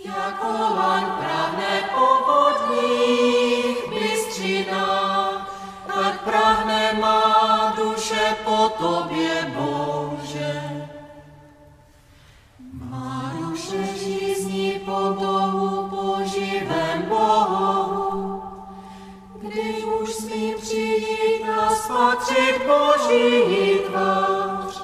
Jako laň prahne po vodních bystřinách, tak prahne má duše po tobě, Bože. Má duše žízní po Bohu, po živém Bohu, když už smím přijít a spatřit Boží tvář.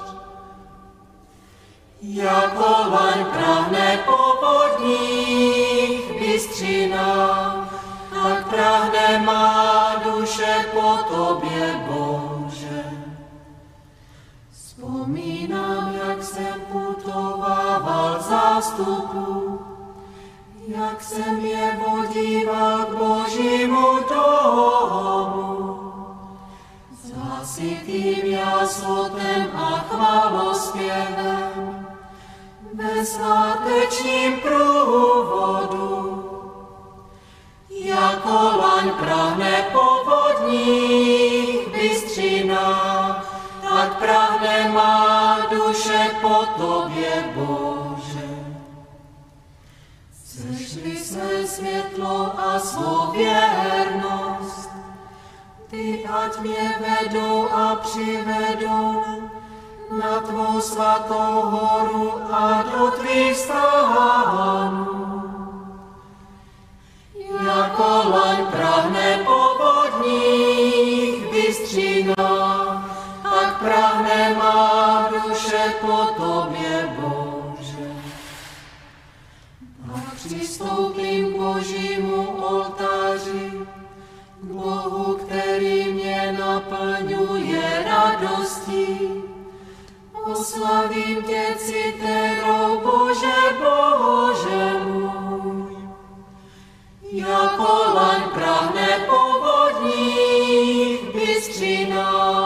Jako laň prahne po vodních bystřinách, tak prahne má duše po tobě, Bože. Vzpomínám, jak jsem putovával v zástupu, jak jsem je vodíval k Božímu domu. S hlasitým jaslotem a chválospěvem, ve svátečním průvodu. Jako laň prahne po vodních bystřinách, tak prahne má duše po tobě, Bože. Sešli své světlo a svou věrnost, ty ať mě vedou a přivedou na tvou svatou horu a do tvých stánů. Jako laň prahne po vodních bystřinách, tak prahne má duše po tobě, Bože. Pak přistoupím k Božímu oltáři, k Bohu, který mě naplňuje radostí. Oslavím tě citerou, Bože, Bože můj. Jako laň prahne po vodních bystřinách,